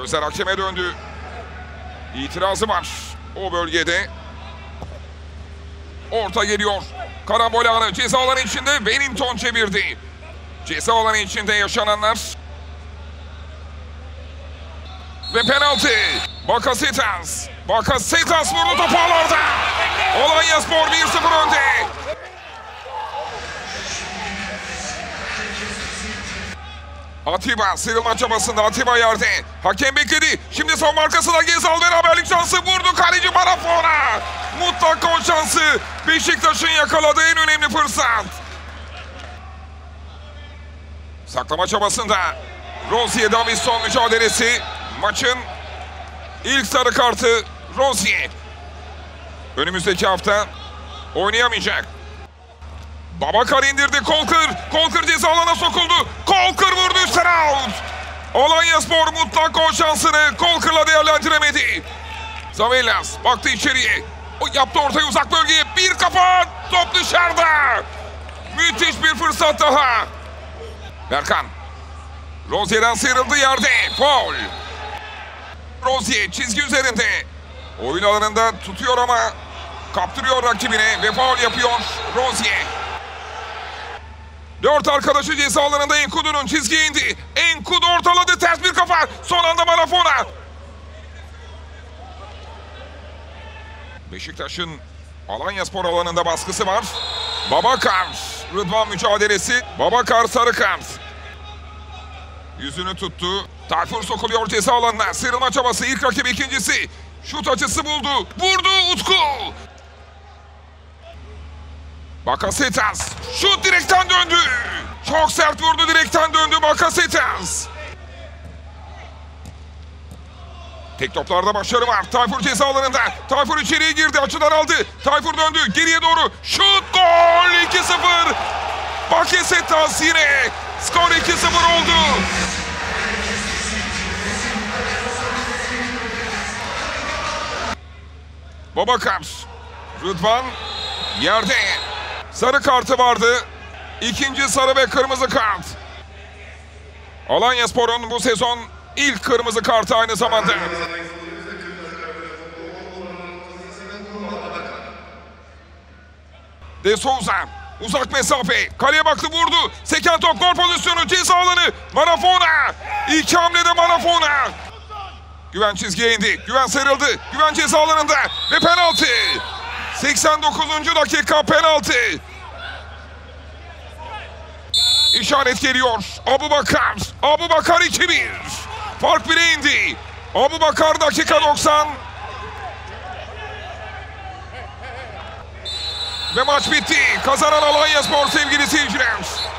Gözler hakeme döndü. İtirazı var o bölgede. Orta geliyor. Karambol anı ceza alanı içinde Wellington çevirdi. Ceza alanı içinde yaşananlar. Ve penaltı. Bakasetas. Bakasetas vurdu topu ağlarda. Alanyaspor 1-0 önde. Atiba sıyrılma çabasında, Atiba yerde. Hakem bekledi. Şimdi savunma arkasında Gezal, beraberlik şansı vurdu. Kaleci Marafona. Mutlak gol şansı. Beşiktaş'ın yakaladığı en önemli fırsat. Saklama çabasında Rozier Davinson mücadelesi. Maçın ilk sarı kartı Rozier. Önümüzdeki hafta oynayamayacak. Babakar indirdi. Kolkır ceza alana sokuldu. Kolkır vurdu, üstten out. Alanyaspor mutlak gol şansını Kolkır'la değerlendiremedi. Zavellas baktı içeriye. O yaptı ortaya, uzak bölgeye. Bir kafa, top dışarıda. Müthiş bir fırsat daha. Berkan. Rozier'den sıyrıldı, yerde. Faul. Rozier çizgi üzerinde. Oyun alanında tutuyor ama kaptırıyor rakibine ve faul yapıyor Rozier. 4 arkadaşı ceza alanında. Enkudu'nun çizgiye indi. Enkudu ortaladı, ters bir kafa. Son anda Marafona. Beşiktaş'ın Alanyaspor alanında baskısı var. Babakar. Rıdvan mücadelesi. Babakar sarı kart. Yüzünü tuttu. Tayfur sokuluyor ceza alanına. Sıyrılma çabası. İlk rakibi, ikincisi. Şut açısı buldu. Vurdu Utku. Bakasetas. Şut direkten döndü. Çok sert vurdu, direkten döndü Bakasetas. Tek toplarda başarı var. Tayfur ceza alanında. Tayfur içeriye girdi. Açıdan aldı. Tayfur döndü. Geriye doğru. Şut, gol. 2-0. Bakasetas yine. Skor 2-0 oldu. Babakar. Rıdvan yerde. Sarı kartı vardı. İkinci sarı ve kırmızı kart. Alanyaspor'un bu sezon ilk kırmızı kartı aynı zamanda. De Souza uzak mesafe. Kaleye baktı, vurdu. Seken top, gol pozisyonu, ceza alanı. Marafona. İki hamlede Marafona. Güven çizgiye indi. Güven sıyrıldı. Güven ceza alanında ve penaltı. 89. dakika penaltı. İşaret geliyor. Abubakar. Abubakar 2-1. Fark 1'e indi. Abubakar dakika 90. Ve maç bitti. Kazanan Alanyaspor sevgili seyirciler.